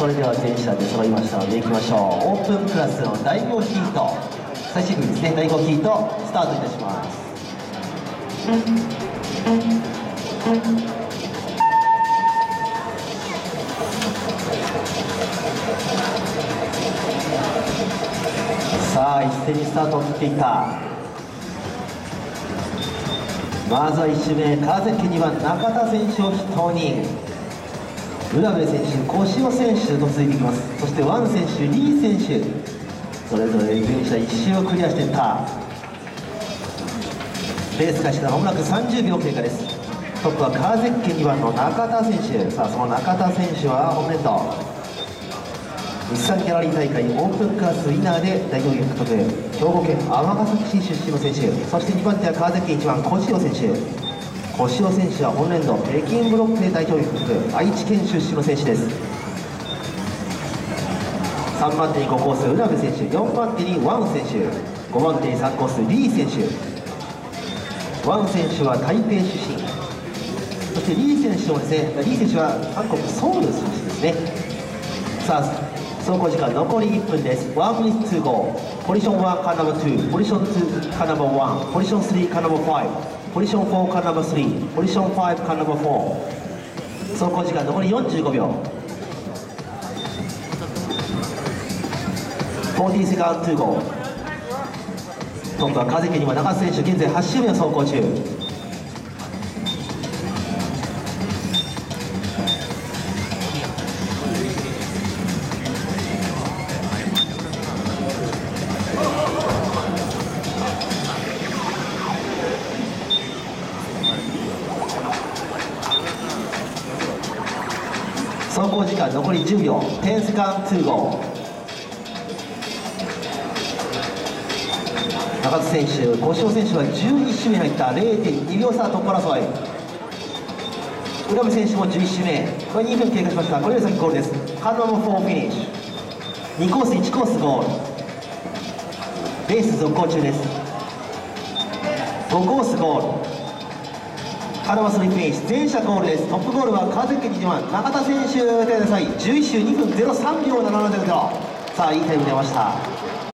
それでは全車で揃いましたのでいきましょう。オープンクラスの第5ヒート、最終組ですね。第5ヒートスタートいたします。さあ一斉にスタートを切っていった。まずは1周目、川崎2番中田選手を筆頭に浦部選手、越尾選手と続いていきます。そしてワン選手、リー選手、それぞれ全車1周をクリアしていった。レース開始からまもなく30秒経過です。トップは川崎家2番の中田選手。さあその中田選手は本年度日産ギャラリー大会オープンクラスウィナーで代表獲得、兵庫県尼崎市出身の選手。そして2番手は川崎1番越尾選手。越尾選手は本年度北京ブロックで代表獲得、愛知県出身の選手です。3番手に5コース浦部選手、4番手にワン選手、5番手に3コースリー選手。ワン選手は台北出身、そしてリー選手もですね、リー選手は韓国ソウル出身ですね。さあ走行時間残り1分です。1 minute to go。ポジション1カーナンバー2、ポジション2カーナンバー1、ポジション3カーナンバー5、ポジション4カーナンバー3、ポジション5カーナンバー4。走行時間残り45秒。40セカンド2ゴー。トップは川崎には中津選手、現在8周目を走行中。走行時間残り10秒。10セカンド2ゴー。中津選手、越尾選手は11周目に入った。 0.2 秒差トップ争い。浦部選手も11周目、これ2分経過しました。これより先ゴールです。カーナンバー4フィニッシュ。2コース1コースゴール。レース続行中です。5コースゴール。カーナンバー3フィニッシュ。全車ゴールです。トップゴールは川崎2番中田選手でください。11周2分03秒7700。さあいいタイム出ました。